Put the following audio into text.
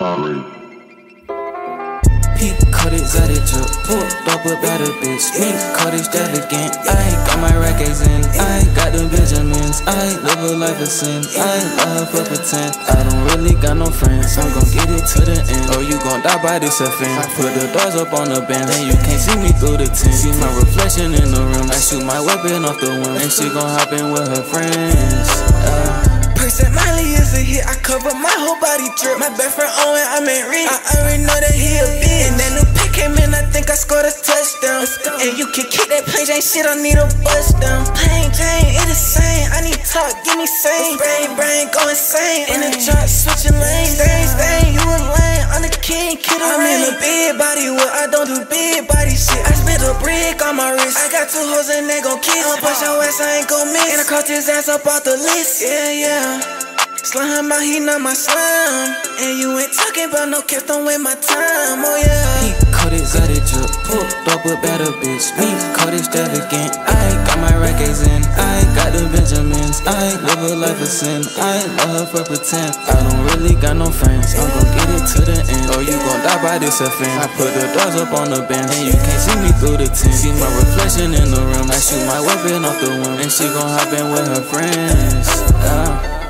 Peak cut exotic drip, pulled up about a bitch. Mink cut extravagant, I got my rackets in. I got them Benjamins, I live a life of sin. I love for pretend, I don't really got no friends. I'm gon' get it to the end, or you gon' die by this offense. I put the doors up on the bend, and you can't see me through the tent. See my reflection in the rim, I shoot my weapon off the wind, and she gon' hop in with her friends. Percent Miley is a hit, I cover my whole body drip. My best friend Owen, I'm in Reed. I already know that he a bitch. And that new pick came in, I think I scored a touchdown. And you can kick that plane, ain't shit, I need a bust down. Plain Jane, it the same, I need talk, give me sane. Brain, go insane. In the truck, switching lanes. Stain, you a lame, I'm the king, kid I'm in a big body, what I don't do big body shit. I spit a brick on my wrist. I got 2 hoes and they gon' kiss. I'll push your ass, I ain't gon' miss. And I crossed his ass up off the list, yeah. Slime him out, he not my slime. And you ain't talking about no kept on with my time, oh yeah. Peak cut exotic drip, pulled up about a bitch. Mink cut extravagant, I got my rackets in. I got them Benjamins, I live a life of sin. I love for pretend, I don't really got no friends. I'm gon' get it to the end, or you gon' die by this offense. I put the doors up on the bend, and you can't see me through the tent. See my reflection in the rim, I shoot my weapon off the wind, and she gon' hop in with her friends.